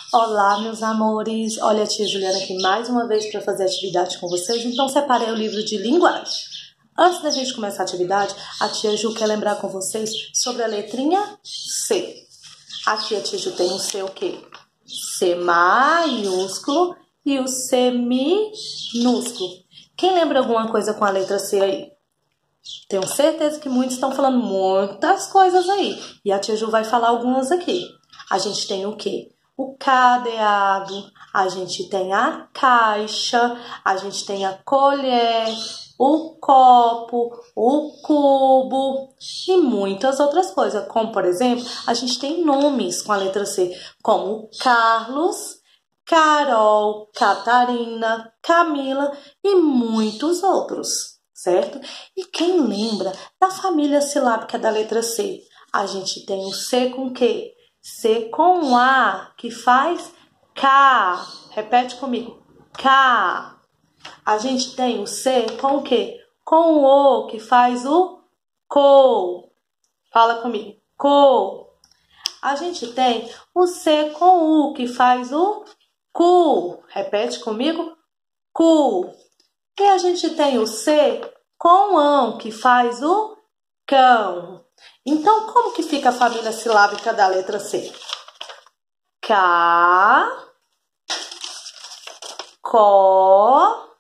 Olá, meus amores! Olha a tia Juliana aqui mais uma vez para fazer atividade com vocês. Então, separei o livro de linguagem. Antes da gente começar a atividade, a tia Ju quer lembrar com vocês sobre a letrinha C. Aqui a tia Ju tem um C o quê? C maiúsculo e o C minúsculo. Quem lembra alguma coisa com a letra C aí? Tenho certeza que muitos estão falando muitas coisas aí. E a tia Ju vai falar algumas aqui. A gente tem o quê? O cadeado, a gente tem a caixa, a gente tem a colher, o copo, o cubo e muitas outras coisas. Como, por exemplo, a gente tem nomes com a letra C, como Carlos, Carol, Catarina, Camila e muitos outros, certo? E quem lembra da família silábica da letra C? A gente tem o C com quê? C com A, que faz K. Repete comigo. K. A gente tem o C com o quê? Com o O, que faz o CO. Fala comigo. CO. A gente tem o C com U, que faz o CU. Repete comigo. CU. E a gente tem o C com ão, que faz o cão. Então, como que fica a família silábica da letra C? K, CO,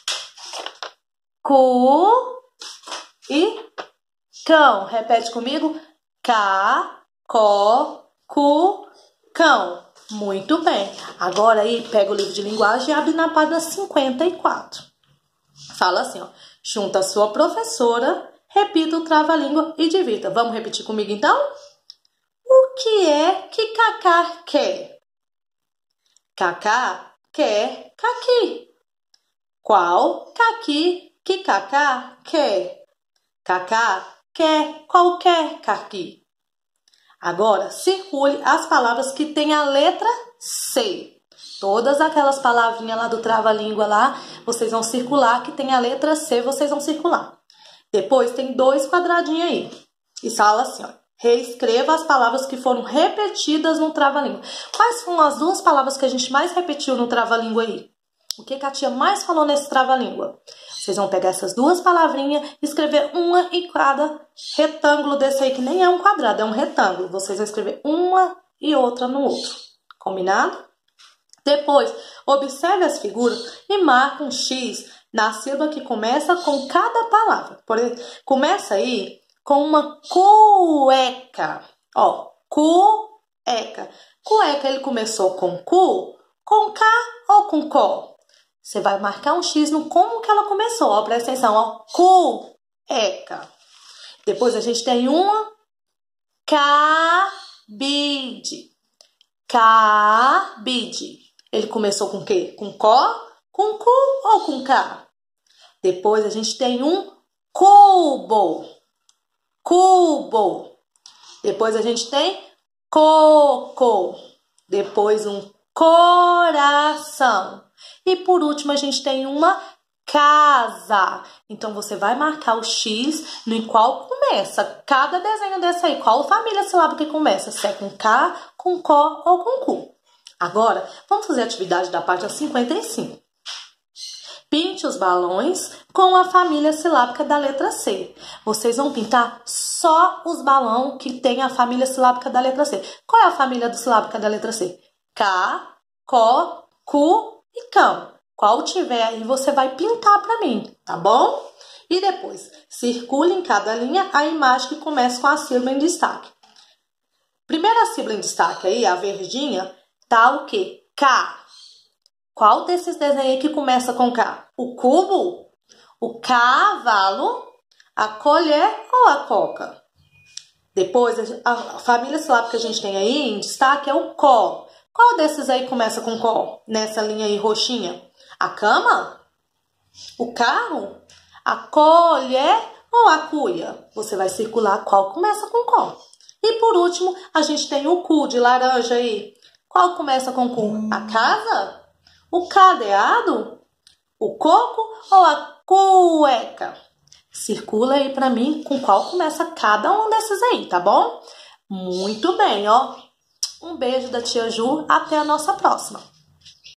CU e cão. Repete comigo. K, CO, CU, cão. Muito bem. Agora aí, pega o livro de linguagem e abre na página 54. Fala assim, ó. Junto à sua professora, repita o trava-língua e divirta. Vamos repetir comigo, então? O que é que Cacá quer? Cacá quer caqui. Qual caqui que Cacá quer? Cacá quer qualquer caqui. Agora, circule as palavras que têm a letra C. Todas aquelas palavrinhas lá do trava-língua lá, vocês vão circular, que tem a letra C, vocês vão circular. Depois tem 2 quadradinhos aí. E fala assim, ó. Reescreva as palavras que foram repetidas no trava-língua. Quais foram as 2 palavras que a gente mais repetiu no trava-língua aí? O que a tia mais falou nesse trava-língua? Vocês vão pegar essas 2 palavrinhas e escrever uma em cada retângulo desse aí, que nem é um quadrado, é um retângulo. Vocês vão escrever uma e outra no outro. Combinado? Depois, observe as figuras e marque um X na sílaba que começa com cada palavra. Por exemplo, começa aí com uma cueca. Ó, cueca. Cueca, ele começou com cu, com K ou com có? Você vai marcar um X no como que ela começou. Ó, presta atenção, ó. Cueca. Depois a gente tem uma cabide. Cabide. Ele começou com o quê? Com có, com cu ou com K? Depois a gente tem um cubo. Cubo. Depois a gente tem coco. Depois um coração. E por último a gente tem uma casa. Então você vai marcar o X no qual começa cada desenho dessa aí. Qual família silábica que começa? Se é com K, com có ou com cu. Agora, vamos fazer a atividade da página 55. Pinte os balões com a família silábica da letra C. Vocês vão pintar só os balões que tem a família silábica da letra C. Qual é a família silábica da letra C? K, có, cu e cão. Qual tiver aí, você vai pintar para mim, tá bom? E depois, circule em cada linha a imagem que começa com a sílaba em destaque. Primeira sílaba em destaque aí, a verdinha, tá o quê? K. Qual desses desenhos aí que começa com K? O cubo, o cavalo, a colher ou a coca? Depois, a família silábica que a gente tem aí em destaque é o có. Qual desses aí começa com có? Nessa linha aí roxinha? A cama? O carro? A colher ou a cuia? Você vai circular qual começa com có. E por último, a gente tem o cu de laranja aí. Qual começa com cu? A casa? O cadeado? O coco ou a cueca? Circula aí pra mim com qual começa cada um desses aí, tá bom? Muito bem, ó. Um beijo da tia Ju, até a nossa próxima!